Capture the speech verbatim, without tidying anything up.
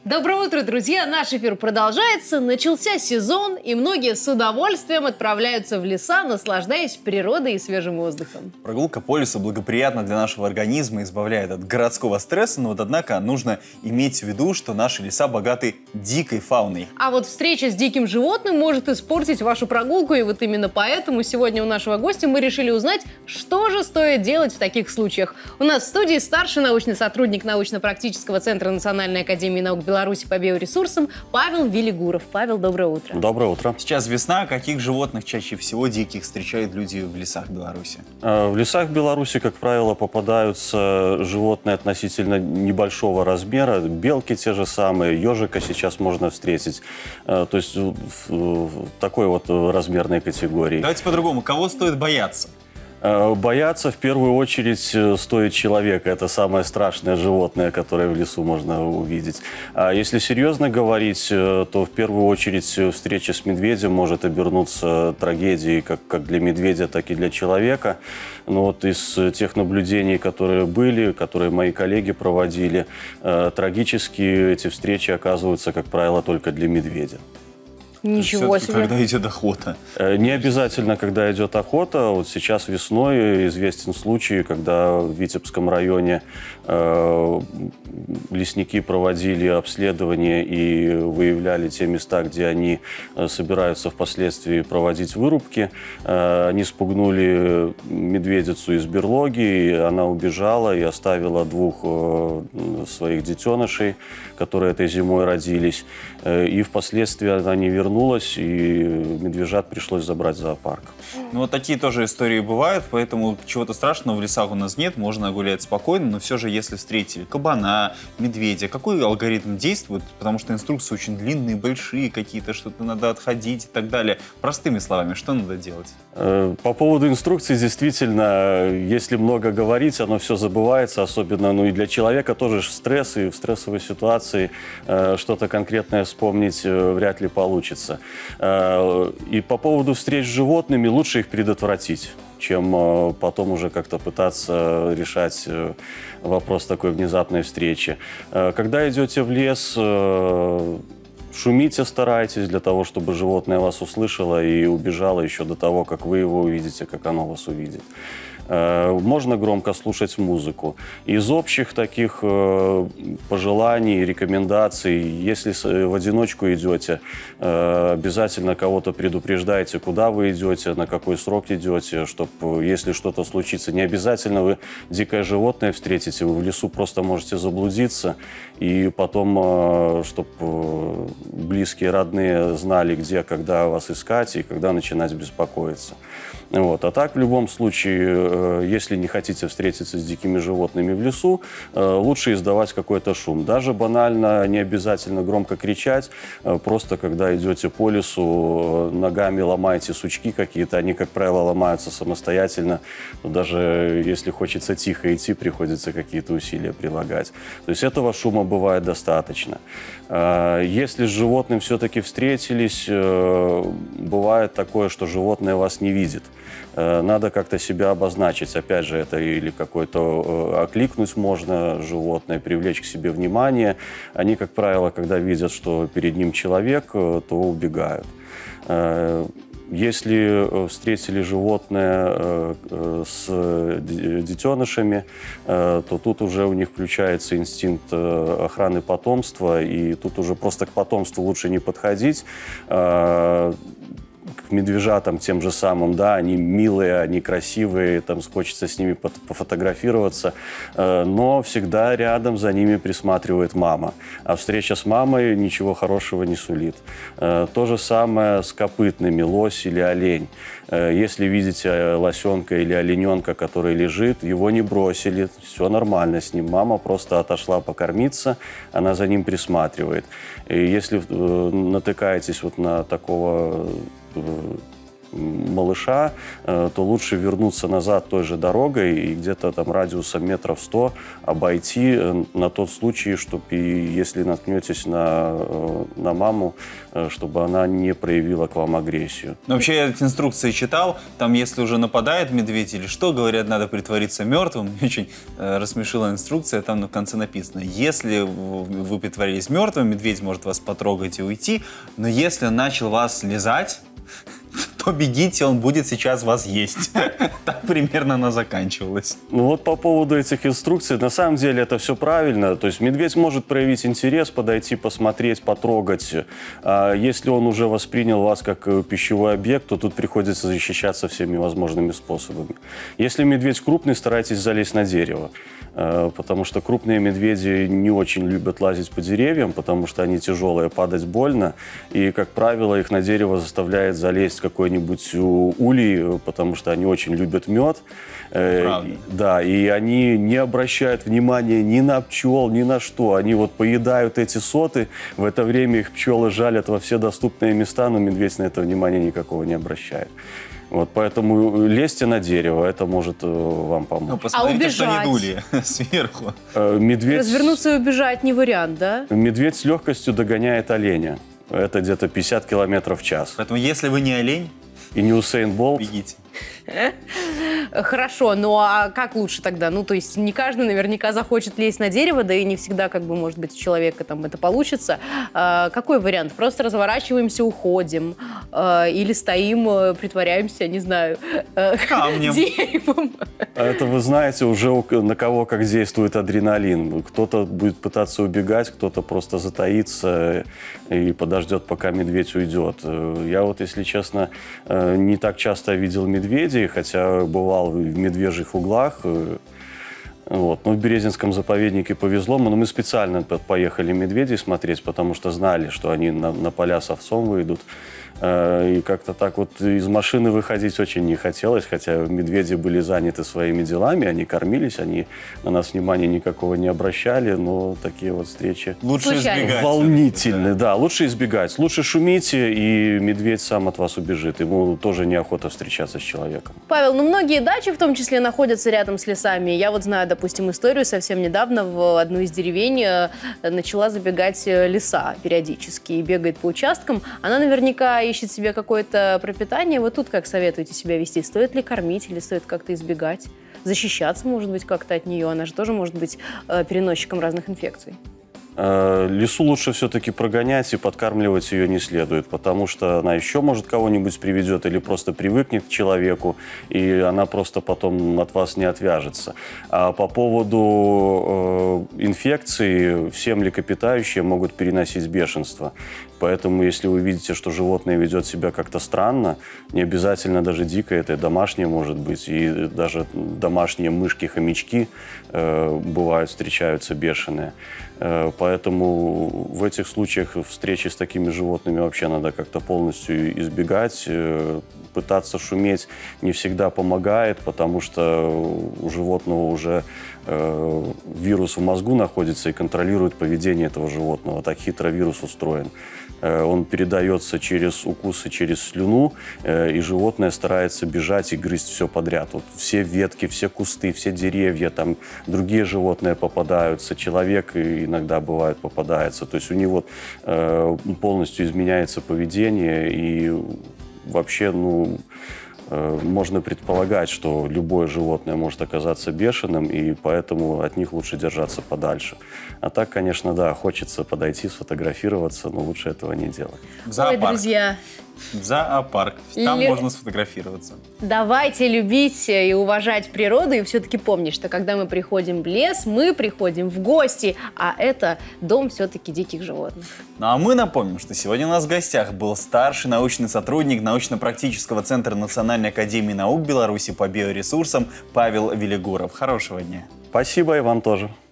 Доброе утро, друзья! Наш эфир продолжается. Начался сезон, и многие с удовольствием отправляются в леса, наслаждаясь природой и свежим воздухом. Прогулка по лесу благоприятна для нашего организма, избавляет от городского стресса, но вот однако нужно иметь в виду, что наши леса богаты дикой фауной. А вот встреча с диким животным может испортить вашу прогулку, и вот именно поэтому сегодня у нашего гостя мы решили узнать, что же стоит делать в таких случаях. У нас в студии старший научный сотрудник научно-практического центра Национальной академии наук Беларуси по биоресурсам Павел Велигуров. Павел, доброе утро. Доброе утро. Сейчас весна. Каких животных чаще всего диких встречают люди в лесах Беларуси? В лесах Беларуси, как правило, попадаются животные относительно небольшого размера. Белки те же самые, ежика сейчас можно встретить. То есть в такой вот размерной категории. Давайте по-другому. Кого стоит бояться? Бояться в первую очередь стоит человека. Это самое страшное животное, которое в лесу можно увидеть. А если серьезно говорить, то в первую очередь встреча с медведем может обернуться трагедией как, как для медведя, так и для человека. Но вот из тех наблюдений, которые были, которые мои коллеги проводили, трагически эти встречи оказываются, как правило, только для медведя. Ничего себе. Когда идет охота? Не обязательно, когда идет охота. Вот сейчас весной известен случай, когда в Витебском районе э, лесники проводили обследование и выявляли те места, где они собираются впоследствии проводить вырубки. Э, они спугнули медведицу из берлоги, и она убежала и оставила двух э, своих детенышей, которые этой зимой родились. Э, и впоследствии она не вернулась. Вернулась, и медвежат пришлось забрать в зоопарк. Ну, вот такие тоже истории бывают, поэтому чего-то страшного в лесах у нас нет, можно гулять спокойно, но все же, если встретили кабана, медведя, какой алгоритм действует? Потому что инструкции очень длинные, большие какие-то, что-то надо отходить и так далее. Простыми словами, что надо делать? По поводу инструкций, действительно, если много говорить, оно все забывается, особенно, ну и для человека тоже стресс, и в стрессовой ситуации что-то конкретное вспомнить вряд ли получится. И по поводу встреч с животными, лучше их предотвратить, чем потом уже как-то пытаться решать вопрос такой внезапной встречи. Когда идете в лес, шумите, старайтесь, для того, чтобы животное вас услышало и убежало еще до того, как вы его увидите, как оно вас увидит. Можно громко слушать музыку. Из общих таких пожеланий, рекомендаций, если в одиночку идете, обязательно кого-то предупреждайте, куда вы идете, на какой срок идете, чтобы, если что-то случится, не обязательно вы дикое животное встретите, вы в лесу просто можете заблудиться, и потом, чтобы близкие, родные знали, где, когда вас искать и когда начинать беспокоиться. Вот. А так, в любом случае, если не хотите встретиться с дикими животными в лесу, лучше издавать какой-то шум. Даже банально, не обязательно громко кричать, просто когда идете по лесу, ногами ломаете сучки какие-то, они, как правило, ломаются самостоятельно. Даже если хочется тихо идти, приходится какие-то усилия прилагать. То есть этого шума бывает достаточно. Если с животным все-таки встретились, бывает такое, что животное вас не видит. Надо как-то себя обозначить. Опять же, это или какой-то окликнуть можно животное, привлечь к себе внимание. Они, как правило, когда видят, что перед ним человек, то убегают. Если встретили животное с детенышами, то тут уже у них включается инстинкт охраны потомства, и тут уже просто к потомству лучше не подходить. К медвежатам тем же самым, да, они милые, они красивые, там хочется с ними пофотографироваться, но всегда рядом за ними присматривает мама, а встреча с мамой ничего хорошего не сулит. То же самое с копытными, лось или олень. Если видите лосенка или олененка, который лежит, его не бросили, все нормально с ним, мама просто отошла покормиться, она за ним присматривает. И если натыкаетесь вот на такого малыша, то лучше вернуться назад той же дорогой и где-то там радиусом метров сто обойти на тот случай, чтобы, если наткнетесь на, на маму, чтобы она не проявила к вам агрессию. Но вообще я эти инструкции читал, там если уже нападает медведь или что, говорят, надо притвориться мертвым. Очень э, рассмешила инструкция, там в конце написано, если вы притворились мертвым, медведь может вас потрогать и уйти, но если он начал вас лизать, то бегите, он будет сейчас вас есть. Так примерно она заканчивалась. Ну вот по поводу этих инструкций, на самом деле это все правильно. То есть медведь может проявить интерес, подойти, посмотреть, потрогать. А если он уже воспринял вас как пищевой объект, то тут приходится защищаться всеми возможными способами. Если медведь крупный, старайтесь залезть на дерево. Потому что крупные медведи не очень любят лазить по деревьям, потому что они тяжелые, падать больно. И, как правило, их на дерево заставляет залезть какой-нибудь улей, потому что они очень любят мед. Правда. Да, и они не обращают внимания ни на пчел, ни на что. Они вот поедают эти соты, в это время их пчелы жалят во все доступные места, но медведь на это внимания никакого не обращает. Вот, поэтому лезьте на дерево, это может э, вам помочь. Ну, посмотрите, а что не дули сверху. Э, медведь... Развернуться и убежать не вариант, да? Медведь с легкостью догоняет оленя. Это где-то пятьдесят километров в час. Поэтому если вы не олень, и не Усейн Болт, бегите. Хорошо, ну а как лучше тогда? Ну, то есть не каждый наверняка захочет лезть на дерево, да и не всегда, как бы, может быть, у человека там это получится. А, какой вариант? Просто разворачиваемся, уходим? А, или стоим, притворяемся, не знаю, камнем, деревом? Это вы знаете уже на кого как действует адреналин. Кто-то будет пытаться убегать, кто-то просто затаится и подождет, пока медведь уйдет. Я вот, если честно, не так часто видел медведей, хотя бывал в медвежьих углах. Вот. Но в Березинском заповеднике повезло, но мы специально поехали медведей смотреть, потому что знали, что они на, на поля с овцом выйдут. И как-то так вот из машины выходить очень не хотелось, хотя медведи были заняты своими делами, они кормились, они на нас внимания никакого не обращали, но такие вот встречи лучше избегать. Волнительные, да. да, лучше избегать. Лучше шумите, и медведь сам от вас убежит. Ему тоже неохота встречаться с человеком. Павел, ну многие дачи в том числе находятся рядом с лесами. Я вот знаю, допустим, историю совсем недавно в одну из деревень начала забегать лиса периодически и бегает по участкам. Она наверняка ищет себе какое-то пропитание. Вот тут как советуете себя вести? Стоит ли кормить или стоит как-то избегать? Защищаться, может быть, как-то от нее? Она же тоже может быть переносчиком разных инфекций. Лису лучше все-таки прогонять, и подкармливать ее не следует, потому что она еще, может, кого-нибудь приведет или просто привыкнет к человеку, и она просто потом от вас не отвяжется. А по поводу э, инфекции, все млекопитающие могут переносить бешенство. Поэтому, если вы видите, что животное ведет себя как-то странно, не обязательно даже дикое, это домашнее может быть, и даже домашние мышки-хомячки э, бывают, встречаются бешеные. Э, поэтому в этих случаях встречи с такими животными вообще надо как-то полностью избегать. Э, пытаться шуметь не всегда помогает, потому что у животного уже э, вирус в мозгу находится и контролирует поведение этого животного. Так хитро вирус устроен. Он передается через укусы, через слюну, и животное старается бежать и грызть все подряд. Вот все ветки, все кусты, все деревья, там другие животные попадаются, человек иногда бывает попадается. То есть у него полностью изменяется поведение, и вообще, ну, можно предполагать, что любое животное может оказаться бешеным, и поэтому от них лучше держаться подальше. А так, конечно, да, хочется подойти, сфотографироваться, но лучше этого не делать. В зоопарк. Ой, друзья. В зоопарк. Там Лю... можно сфотографироваться. Давайте любить и уважать природу, и все-таки помнить, что когда мы приходим в лес, мы приходим в гости, а это дом все-таки диких животных. Ну а мы напомним, что сегодня у нас в гостях был старший научный сотрудник научно-практического центра Национальной академии наук Беларуси по биоресурсам Павел Велигуров. Хорошего дня. Спасибо, и вам тоже.